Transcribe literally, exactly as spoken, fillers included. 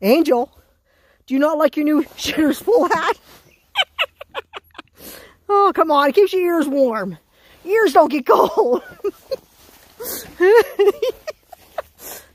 Angel, do you not like your new Shitter's Full hat? Oh, come on. It keeps your ears warm. Ears don't get cold.